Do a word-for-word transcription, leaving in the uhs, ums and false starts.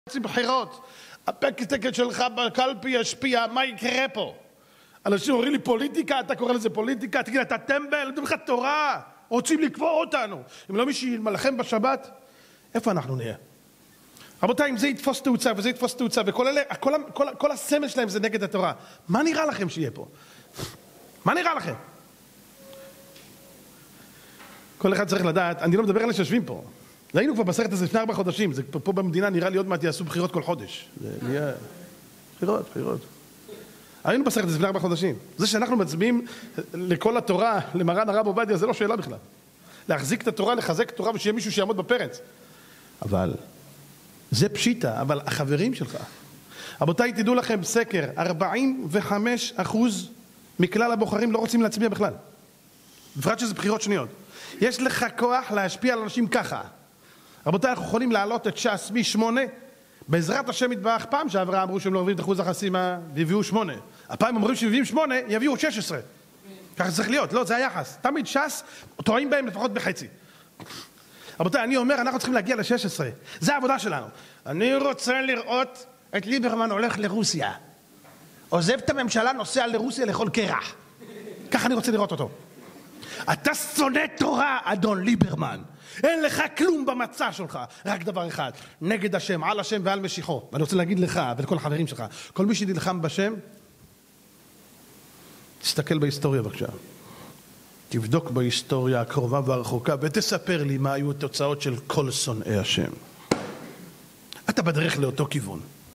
בחירות, הפתק שלך בקלפי ישפיע, מה יקרה פה? אנשים אומרים לי פוליטיקה, אתה קורא לזה פוליטיקה? תגיד, אתה טמבל, נותנים לך תורה, רוצים לקבור אותנו. אם לא מישהו ילמלכם בשבת, איפה אנחנו נהיה? רבותיי, אם זה יתפוס תאוצה וזה יתפוס תאוצה, וכל אלה, כל, כל, כל הסמל שלהם זה נגד התורה, מה נראה לכם שיהיה פה? מה נראה לכם? כל אחד צריך לדעת, אני לא מדבר על אלה שיושבים פה. ראינו כבר בסרט הזה לפני ארבעה חודשים, זה פה במדינה נראה לי עוד מעט יעשו בחירות כל חודש. זה נהיה... בחירות, בחירות. היינו בסרט הזה לפני ארבעה חודשים. זה שאנחנו מצביעים לכל התורה, למרן הרב עובדיה, זה לא שאלה בכלל. להחזיק את התורה, לחזק את התורה ושיהיה מישהו שיעמוד בפרץ. אבל, זה פשיטה, אבל החברים שלך. רבותיי, תדעו לכם, סקר, ארבעים וחמישה אחוז מכלל הבוחרים לא רוצים להצביע בכלל. בפרט שזה בחירות שניות. יש לך כוח להשפיע על אנשים ככה. רבותיי, אנחנו יכולים להעלות את ש"ס משמונה, בעזרת השם יתברך. פעם שעברה אמרו שהם לא עוברים את אחוז החסימה והביאו שמונה. הפעם אומרים שמביאים שמונה, יביאו שש עשרה. ככה זה צריך להיות, לא, זה היחס. תמיד ש"ס טועים בהם לפחות בחצי. רבותיי, אני אומר, אנחנו צריכים להגיע ל-שש עשרה. זה העבודה שלנו. אני רוצה לראות את ליברמן הולך לרוסיה. עוזב את הממשלה, נוסע לרוסיה לאכול קרח. ככה אני רוצה לראות אותו. אתה שונא תורה, אדון ליברמן. אין לך כלום במצע שלך, רק דבר אחד, נגד השם, על השם ועל משיחו. ואני רוצה להגיד לך ולכל החברים שלך, כל מי שנלחם בשם, תסתכל בהיסטוריה בבקשה. תבדוק בהיסטוריה הקרובה והרחוקה ותספר לי מה היו התוצאות של כל שונאי השם. אתה בדרך לאותו כיוון.